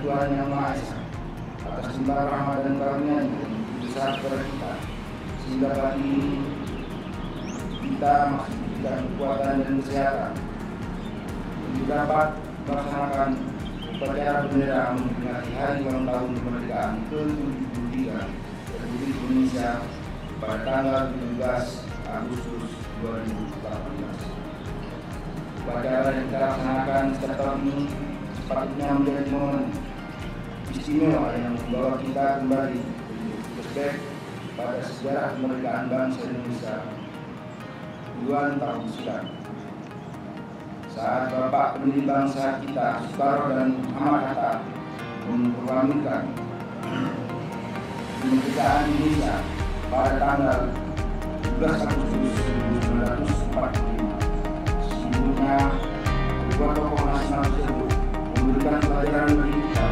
Tuhan Yang Maha Esa atas limpah rahmat dan karunia-Nya yang besar kepada kita, sehingga pagi ini kita masih diberikan kekuatan dan kesehatan untuk dapat melaksanakan upacara benderaan memperingati hari ulang tahun kemerdekaan ke-73 Republik Indonesia pada tanggal 17 Agustus 2018. Upacara yang kita laksanakan setiap tahun ini sepatutnya menjadi momen istimewa yang membawa kita kembali flashback pada sejarah kemerdekaan bangsa Indonesia puluhan tahun silam. Saat Bapak pendiri bangsa kita Soekarno dan Muhammad Hatta memproklamirkan kemerdekaan Indonesia pada tanggal 17 Agustus 1945. Sesungguhnya kedua tokoh nasional tersebut memberikan pelajaran bagi kita